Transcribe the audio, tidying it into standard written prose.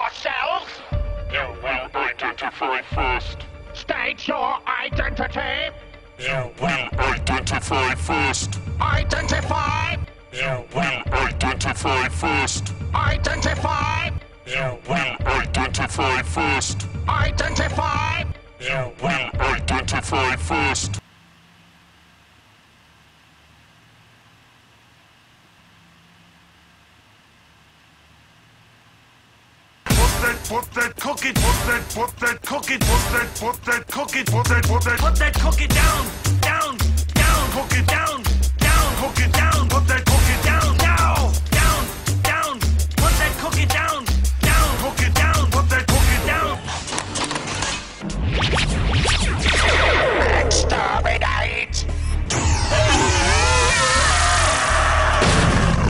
yourselves? You will identify first. State your identity. You will identify first. Identify. You will identify first. Identify. You will identify first. Identify. You will identify first. Put that cookie down, down, cook it down, put that